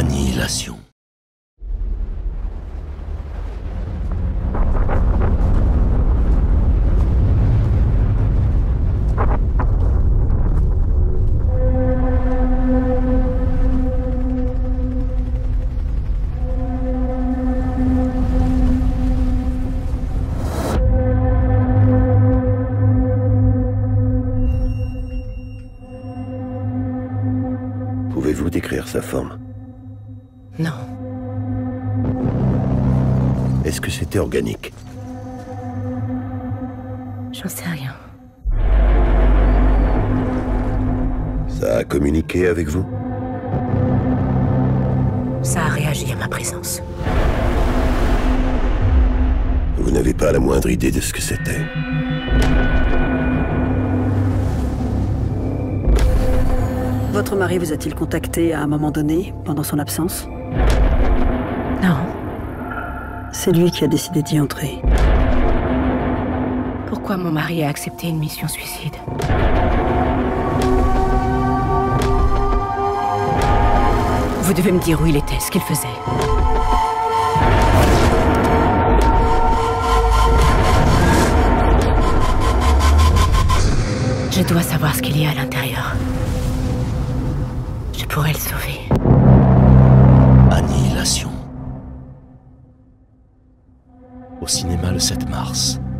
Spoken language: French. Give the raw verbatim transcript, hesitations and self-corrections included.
Annihilation. Pouvez-vous décrire sa forme? Non. Est-ce que c'était organique? J'en sais rien. Ça a communiqué avec vous? Ça a réagi à ma présence. Vous n'avez pas la moindre idée de ce que c'était? Votre mari vous a-t-il contacté à un moment donné, pendant son absence? Non. C'est lui qui a décidé d'y entrer. Pourquoi mon mari a accepté une mission suicide? Vous devez me dire où il était, ce qu'il faisait. Je dois savoir ce qu'il y a à l'intérieur. Je pourrais le sauver. Annihilation. Au cinéma le sept mars.